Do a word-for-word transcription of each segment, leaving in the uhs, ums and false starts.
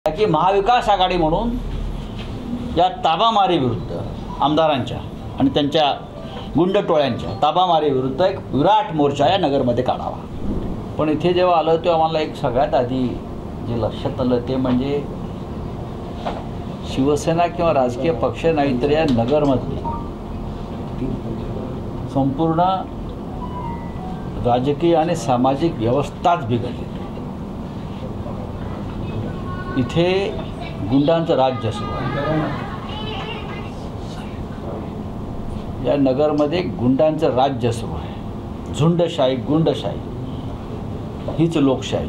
की महाविकास आघाडी म्हणून या ताबामारी विरुद्ध आमदारांच्या आणि त्यांच्या गुंड टोळ्यांच्या ताबामारी विरुद्ध एक विराट मोर्चा या नगरमध्ये काढावा। पण इथे जेव्हा आलो तेव्हा आम्हाला एक सगळ्यात आधी जे लक्षात आलं ते म्हणजे शिवसेना किंवा राजकीय पक्ष नाही तर या नगरमधली संपूर्ण राजकीय आणि सामाजिक व्यवस्थाच बिघडली। इथे गुंडांचं राज्य सुरू आहे। या नगरमध्ये गुंडांचं राज्य सुरू आहे। झुंडशाही, गुंडशाही हीच लोकशाही।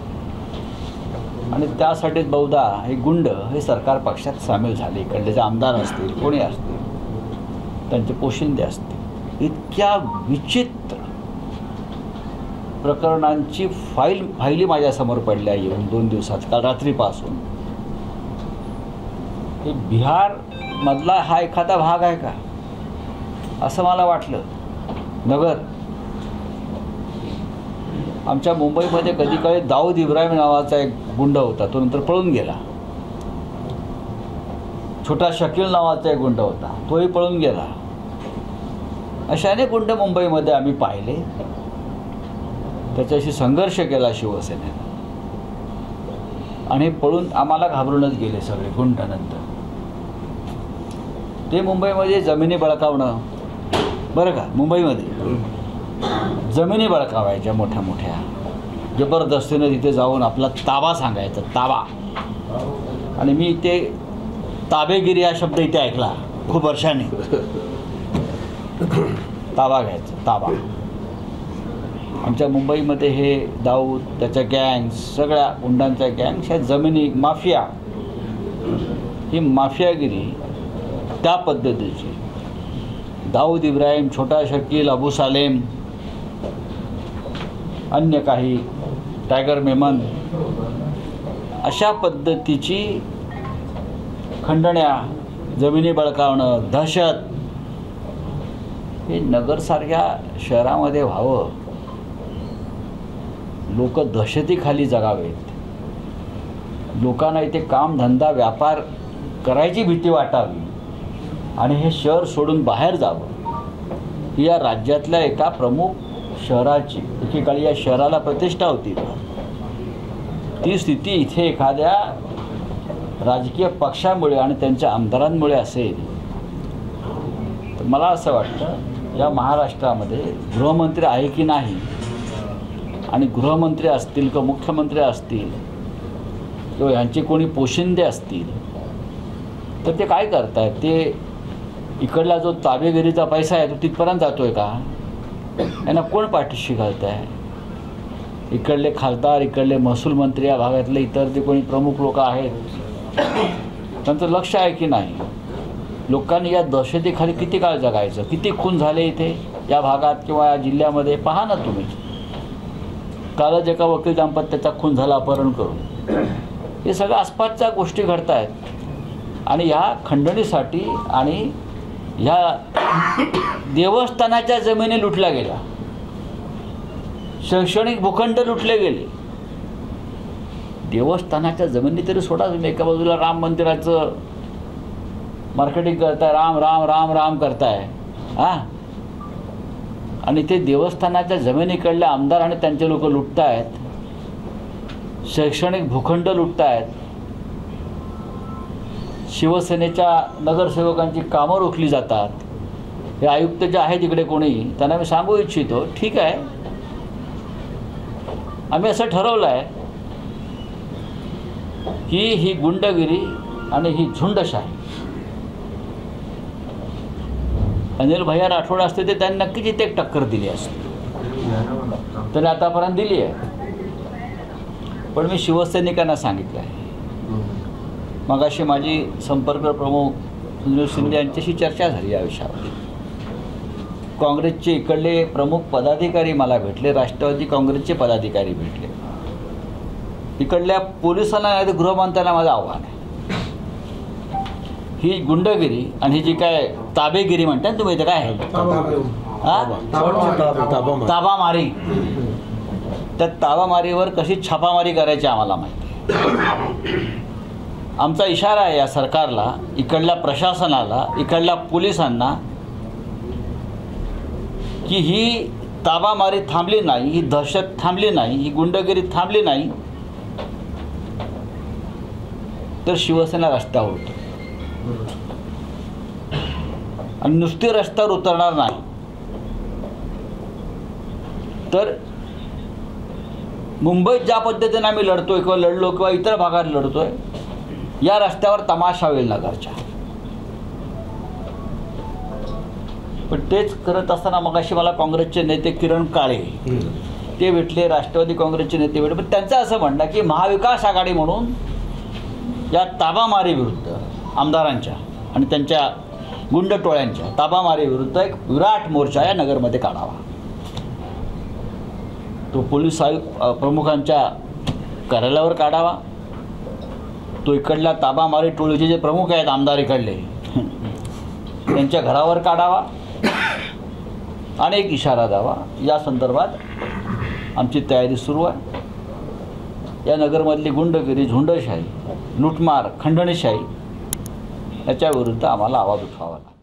आणि त्यासाठीच बहुधा हे गुंड हे सरकार पक्षात सामील झाले। इकडले जे आमदार असतील, कोणी असतील, त्यांचे पोशिंदे असतील। इतक्या विचित्र प्रकरणांची फाईल फाईली माझ्यासमोर पडल्या येऊन दोन दिवसात, काल रात्रीपासून। हे बिहारमधला हा एखादा भाग आहे का असं मला वाटलं। नगर आमच्या मुंबईमध्ये कधी काळी दाऊद इब्राहिम नावाचा एक गुंड होता, तो नंतर पळून गेला। छोटा शकील नावाचा एक गुंड होता, तोही पळून गेला। अशा अनेक गुंड मुंबईमध्ये आम्ही पाहिले। त्याच्याशी संघर्ष केला शिवसेनेने आणि पळून आम्हाला घाबरूनच गेले सगळे गुंड। नंतर ते मुंबईमध्ये जमिनी बळकावणं, बरं का, मुंबईमध्ये जमिनी बळकावायच्या मोठ्या मोठ्या, जबरदस्तीनं तिथे जाऊन आपला ताबा सांगायचा, ताबा। आणि मी ते ताबेगिरी हा शब्द इथे ऐकला खूप वर्षांनी। ताबा घ्यायचा, ताबा। आमच्या मुंबईमध्ये हे दाऊद, त्याच्या गँग्स, सगळ्या गुंडांच्या गँग्स, ह्या जमिनी माफिया, ही माफियागिरी त्या पद्धतीची। दाऊद इब्राहिम, छोटा शकील, अबू सालेम, अन्य काही, टायगर मेमन, अशा पद्धतीची खंडण्या, जमिनी बळकावणं, दहशत हे नगरसारख्या शहरामध्ये व्हावं। लोक दहशतीखाली जगावेत, लोकांना इथे काम धंदा व्यापार करायची भीती वाटावी आणि हे शहर सोडून बाहेर जावं, ही या राज्यातल्या एका प्रमुख शहराची, एकेकाळी या शहराला प्रतिष्ठा होती, ती स्थिती इथे एखाद्या राजकीय पक्षामुळे आणि त्यांच्या आमदारांमुळे असेल तर मला असं वाटतं या महाराष्ट्रामध्ये गृहमंत्री आहे की नाही, आणि गृहमंत्री असतील किंवा मुख्यमंत्री असतील किंवा यांचे कोणी पोशिंदे असतील तर ते काय करतायत? ते इकडला जो ताबेगिरीचा पैसा आहे तो तिथपर्यंत जातोय का? यांना कोण पाठीशी घालत आहे? इकडले खासदार, इकडले महसूल मंत्री, या भागातले इतर जे कोणी प्रमुख लोक आहेत त्यांचं लक्ष आहे की नाही? लोकांनी या दहशतीखाली किती काळ जगायचं? किती खून झाले इथे या भागात किंवा या जिल्ह्यामध्ये? पहा ना तुम्ही। कालच एका वकील दाम्पत्याचा खून झाला अपहरण करून। हे सगळ्या आसपासच्या गोष्टी घडत आहेत आणि ह्या खंडणीसाठी आणि ह्या देवस्थानाच्या जमिनी लुटल्या गेल्या, शैक्षणिक भूखंड लुटले गेले। देवस्थानाच्या जमिनी तरी सोडा तुम्ही, एका बाजूला राम मंदिराचं मार्केटिंग करताय, राम राम राम राम करताय हां, आणि ते देवस्थानाच्या जमिनीकडले आमदार आणि त्यांचे लोक लुटतायत, शैक्षणिक भूखंड लुटतायत, शिवसेनेच्या नगरसेवकांची कामं रोखली जातात। हे आयुक्त जे आहेत इकडे कोणी, त्यांना मी सांगू इच्छितो, ठीक आहे, आम्ही असं ठरवलं आहे की ही गुंडगिरी आणि ही झुंडशाही, अनिल भैया राठोड असते ते त्यांनी नक्कीच इथे एक टक्कर दिली असते, त्यांनी आतापर्यंत दिली आहे। पण मी शिवसैनिकांना सांगितलं आहे, मगाशी माझी संपर्क प्रमुख सुनील शिंदे यांच्याशी चर्चा झाली या विषयावर। काँग्रेसचे इकडले प्रमुख पदाधिकारी मला भेटले, राष्ट्रवादी काँग्रेसचे पदाधिकारी भेटले, इकडल्या पोलिसांना नाही तर गृहमंत्र्यांना माझं आव्हान आहे, ही गुंडगिरी आणि ही जी काय ताबेगिरी म्हणतात तुम्ही, इथे काय आहे ताबामारी, त्या ताबामारीवर कशी छापामारी करायची आम्हाला माहिती आहे। आमचा इशारा आहे या सरकारला, इकडल्या प्रशासनाला, इकडल्या पोलिसांना की ही ताबामारी थांबली नाही, ही दहशत थांबली नाही, ही गुंडगिरी थांबली नाही तर शिवसेना रस्त्यावर उतरेल. आणि नुसती रस्त्यावर उतरणार नाही तर मुंबईत ज्या पद्धतीने आम्ही लढतोय किंवा लढलो किंवा इतर भागात लढतोय, या रस्त्यावर तमाशा होईल नगरच्या. पण तेच करत असताना मगाशी मला काँग्रेसचे नेते किरण काळे ते भेटले, राष्ट्रवादी काँग्रेसचे नेते भेटले. पण त्यांचं असं म्हणणं की महाविकास आघाडी म्हणून या ताबामारी विरुद्ध आमदारांच्या आणि त्यांच्या गुंड टोळ्यांच्या ताबामारी विरुद्ध एक विराट मोर्चा या नगरमध्ये काढावा. तो पोलीस आयुक्त प्रमुखांच्या कार्यालयावर काढावा, तो इकडल्या ताबामारी टोळीचे जे प्रमुख आहेत आमदार इकडले त्यांच्या घरावर काढावा आणि एक इशारा द्यावा. या संदर्भात आमची तयारी सुरू आहे. या नगरमधली गुंडगिरी, झुंडशाही, लुटमार, खंडणीशाही याच्या विरुद्ध आम्हाला आवाज उठवावा लागेल.